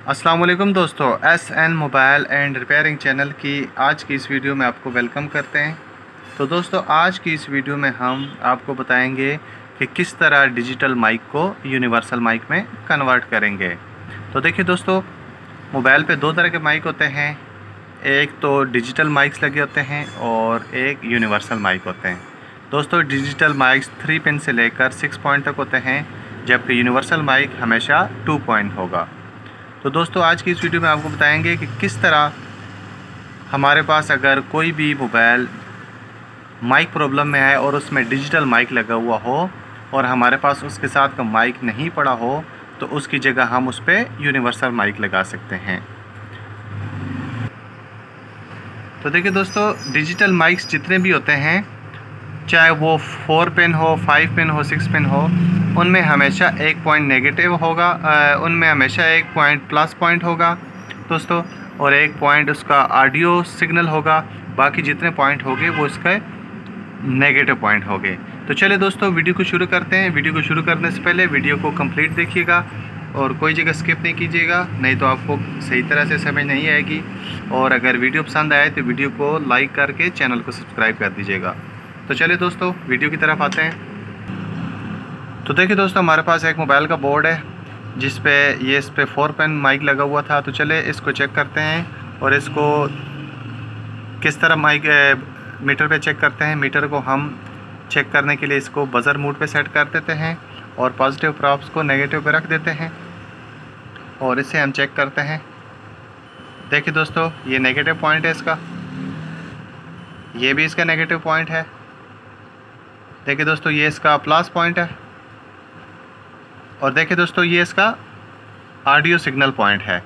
अस्सलाम वालेकुम दोस्तों, SN mobile and repairing channel की आज की इस वीडियो में आपको वेलकम करते हैं। तो दोस्तों, आज की इस वीडियो में हम आपको बताएंगे कि किस तरह डिजिटल माइक को यूनिवर्सल माइक में कन्वर्ट करेंगे। तो देखिए दोस्तों, मोबाइल पे दो तरह के माइक होते हैं। एक तो डिजिटल माइक्स लगे होते हैं और एक यूनिवर्सल माइक होते हैं। दोस्तों, डिजिटल माइक्स 3 पिन से लेकर 6 पॉइंट तक होते हैं, जबकि यूनिवर्सल माइक हमेशा 2 पॉइंट होगा। तो दोस्तों, आज की इस वीडियो में आपको बताएंगे कि किस तरह हमारे पास अगर कोई भी मोबाइल माइक प्रॉब्लम में है और उसमें डिजिटल माइक लगा हुआ हो और हमारे पास उसके साथ का माइक नहीं पड़ा हो, तो उसकी जगह हम उस पर यूनिवर्सल माइक लगा सकते हैं। तो देखिए दोस्तों, डिजिटल माइक्स जितने भी होते हैं, चाहे वो 4 पिन हो, 5 पिन हो, 6 पिन हो, उनमें हमेशा एक पॉइंट नेगेटिव होगा, उनमें हमेशा एक पॉइंट प्लस पॉइंट होगा दोस्तों, और एक पॉइंट उसका ऑडियो सिग्नल होगा। बाकी जितने पॉइंट होंगे वो इसका नेगेटिव पॉइंट होंगे। तो चलिए दोस्तों, वीडियो को शुरू करते हैं। वीडियो को शुरू करने से पहले वीडियो को कंप्लीट देखिएगा और कोई जगह स्किप नहीं कीजिएगा, नहीं तो आपको सही तरह से समझ नहीं आएगी। और अगर वीडियो पसंद आए तो वीडियो को लाइक करके चैनल को सब्सक्राइब कर दीजिएगा। तो चलिए दोस्तों, वीडियो की तरफ आते हैं। तो देखिए दोस्तों, हमारे पास एक मोबाइल का बोर्ड है जिस पे इस पे 4 पिन माइक लगा हुआ था। तो चले इसको चेक करते हैं और इसको किस तरह माइक मीटर पे चेक करते हैं। मीटर को हम चेक करने के लिए इसको बज़र मोड पे सेट कर देते हैं और पॉजिटिव प्रॉप्स को नेगेटिव पे रख देते हैं और इसे हम चेक करते हैं। देखिए दोस्तों, ये नेगेटिव पॉइंट है इसका, ये भी इसका नेगेटिव पॉइंट है। देखिए दोस्तों, ये इसका प्लस पॉइंट है और देखिए दोस्तों, ये इसका ऑडियो सिग्नल पॉइंट है।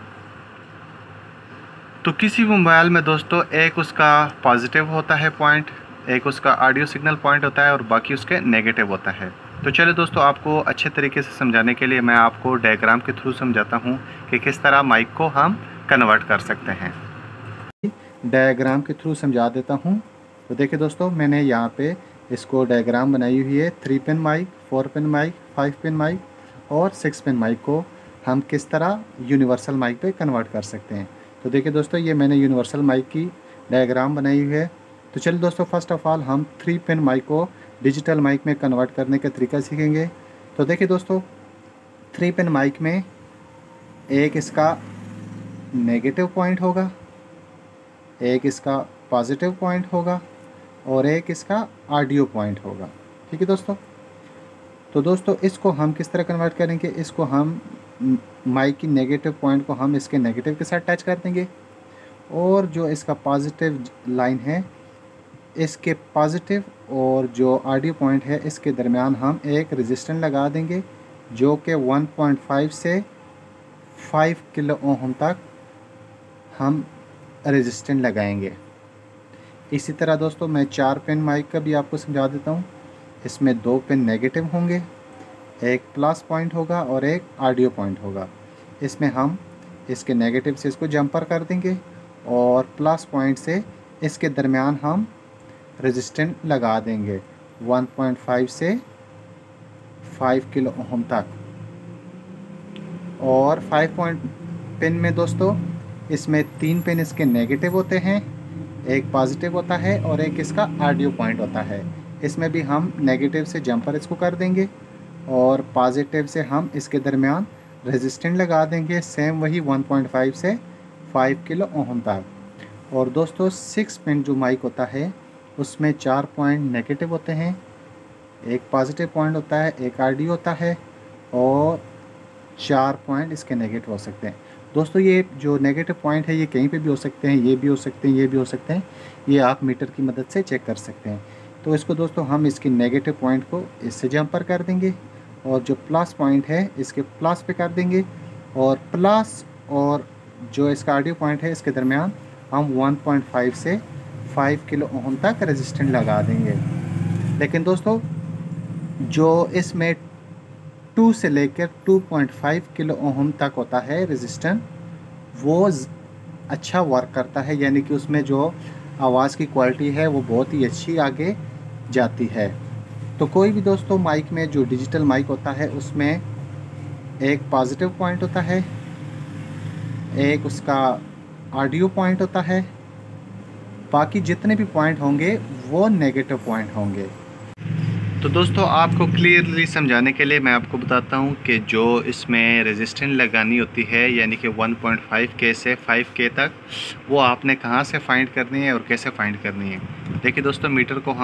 तो किसी भी मोबाइल में दोस्तों एक उसका पॉजिटिव होता है पॉइंट, एक उसका ऑडियो सिग्नल पॉइंट होता है और बाकी उसके नेगेटिव होता है। तो चलिए दोस्तों, आपको अच्छे तरीके से समझाने के लिए मैं आपको डायग्राम के थ्रू समझाता हूँ कि किस तरह माइक को हम कन्वर्ट कर सकते हैं। डायग्राम के थ्रू समझा देता हूँ। तो देखिए दोस्तों, मैंने यहाँ पे इसको डायग्राम बनाई हुई है। 3 pin mic, 4 pin mic, 5 pin mic और 6 पिन माइक को हम किस तरह यूनिवर्सल माइक पे कन्वर्ट कर सकते हैं। तो देखिए दोस्तों, ये मैंने यूनिवर्सल माइक की डायग्राम बनाई हुई है। तो चलिए दोस्तों, फर्स्ट ऑफ ऑल हम 3 पिन माइक को डिजिटल माइक में कन्वर्ट करने का तरीका सीखेंगे। तो देखिए दोस्तों, 3 पिन माइक में एक इसका नेगेटिव पॉइंट होगा, एक इसका पॉजिटिव पॉइंट होगा और एक इसका ऑडियो पॉइंट होगा। ठीक है दोस्तों। तो दोस्तों, इसको हम किस तरह कन्वर्ट करेंगे, इसको हम माइक की नेगेटिव पॉइंट को हम इसके नेगेटिव के साथ टच कर देंगे और जो इसका पॉजिटिव लाइन है, इसके पॉजिटिव और जो ऑडियो पॉइंट है इसके दरमियान हम एक रेजिस्टेंस लगा देंगे जो कि 1.5 से 5 किलो ओम तक हम रेजिस्टेंस लगाएंगे। इसी तरह दोस्तों, मैं 4 पिन माइक का भी आपको समझा देता हूँ। इसमें 2 पिन नेगेटिव होंगे, एक प्लस पॉइंट होगा और एक ऑडियो पॉइंट होगा। इसमें हम इसके नेगेटिव से इसको जंपर कर देंगे और प्लस पॉइंट से इसके दरमियान हम रेजिस्टेंस लगा देंगे 1.5 से 5 किलो ओम तक। और 5 पॉइंट पिन में दोस्तों, इसमें 3 पिन इसके नेगेटिव होते हैं, एक पॉजिटिव होता है और एक इसका ऑडियो पॉइंट होता है। इसमें भी हम नेगेटिव से जंपर इसको कर देंगे और पॉजिटिव से हम इसके दरमियान रेजिस्टेंस लगा देंगे, सेम वही 1.5 से 5 किलो ओम तक। और दोस्तों, 6 पिन जो माइक होता है उसमें 4 पॉइंट नेगेटिव होते हैं, एक पॉजिटिव पॉइंट होता है, एक ऑडियो होता है और 4 पॉइंट इसके नेगेटिव हो सकते हैं। दोस्तों, ये जो नेगेटिव पॉइंट है ये कहीं पे भी हो सकते हैं, ये भी हो सकते हैं, ये भी हो सकते हैं। ये आप मीटर की मदद से चेक कर सकते हैं। तो इसको दोस्तों हम इसकी नेगेटिव पॉइंट को इससे जंपर कर देंगे और जो प्लस पॉइंट है इसके प्लस पे कर देंगे और प्लस और जो इसका ऑडियो पॉइंट है इसके दरमियान हम 1.5 से 5 किलो ओम तक रेजिस्टेंस लगा देंगे। लेकिन दोस्तों, जो इसमें 2 से लेकर 2.5 किलो ओम तक होता है रेजिस्टेंस, वो अच्छा वर्क करता है, यानी कि उसमें जो आवाज़ की क्वालिटी है वो बहुत ही अच्छी आगे जाती है। तो कोई भी दोस्तों माइक में जो डिजिटल माइक होता है उसमें एक पॉजिटिव पॉइंट होता है एक उसका ऑडियो पॉइंट होता है, बाकी जितने भी पॉइंट होंगे वो नेगेटिव पॉइंट होंगे। तो दोस्तों आपको क्लियरली समझाने के लिए मैं आपको बताता हूँ कि जो इसमें रेजिस्टेंस लगानी होती है यानी कि 1.5K से 5K तक, वो आपने कहाँ से फाइंड करनी है और कैसे फाइंड करनी है। देखिए दोस्तों, मीटर को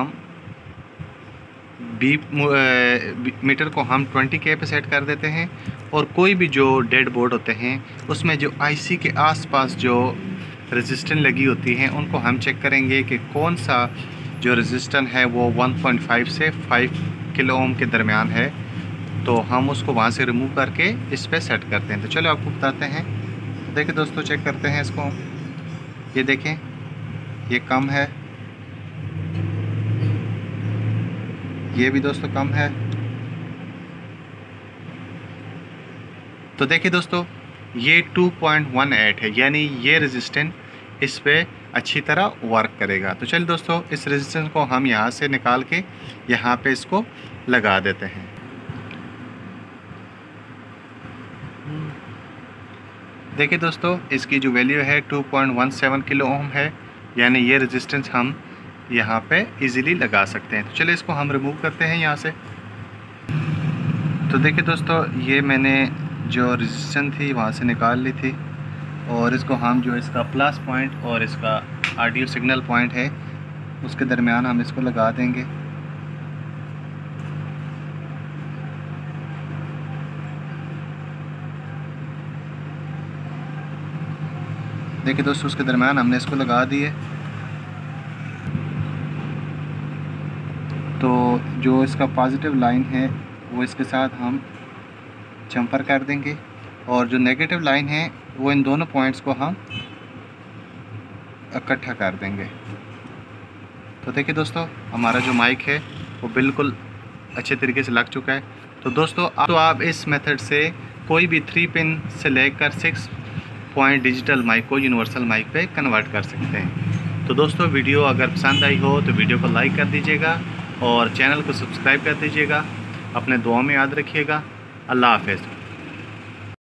हम 20K पे सेट कर देते हैं, और कोई भी जो डेड बोर्ड होते हैं उसमें जो IC के आसपास जो रेजिस्टेंस लगी होती हैं उनको हम चेक करेंगे कि कौन सा जो रेजिस्टेंस है वो 1.5 से 5 किलो ओम के दरमियान है, तो हम उसको वहाँ से रिमूव करके इस पे सेट करते हैं। तो चलो आपको बताते हैं। देखिए दोस्तों, चेक करते हैं इसको। ये देखें, ये कम है, ये भी दोस्तों कम है। तो देखिए दोस्तों, ये 2.18 है, यानी ये रेजिस्टेंस इस पे अच्छी तरह वर्क करेगा। तो चलिए दोस्तों, इस रेजिस्टेंस को हम यहाँ से निकाल के यहाँ पे इसको लगा देते हैं। देखिए दोस्तों, इसकी जो वैल्यू है 2.17 किलो ओम है, यानी ये रेजिस्टेंस हम यहाँ पे इजीली लगा सकते हैं। तो चलिए इसको हम रिमूव करते हैं यहाँ से। तो देखिए दोस्तों, ये मैंने जो रेजिस्टेंस थी वहाँ से निकाल ली थी, और इसको हम जो इसका प्लस पॉइंट और इसका ऑडियो सिग्नल पॉइंट है उसके दरमियान हम इसको लगा देंगे। देखिए दोस्तों, उसके दरमियान हमने इसको लगा दिए। तो जो इसका पॉजिटिव लाइन है वो इसके साथ हम जंपर कर देंगे, और जो नेगेटिव लाइन है वो इन दोनों पॉइंट्स को हम इकट्ठा कर देंगे। तो देखिए दोस्तों, हमारा जो माइक है वो बिल्कुल अच्छे तरीके से लग चुका है। तो दोस्तों आप इस मेथड से कोई भी 3 पिन से लेकर 6 पॉइंट डिजिटल माइक को यूनिवर्सल माइक पे कन्वर्ट कर सकते हैं। तो दोस्तों, वीडियो अगर पसंद आई हो तो वीडियो को लाइक कर दीजिएगा और चैनल को सब्सक्राइब कर दीजिएगा। अपने दुआ में याद रखिएगा। अल्लाह हाफ़िज़।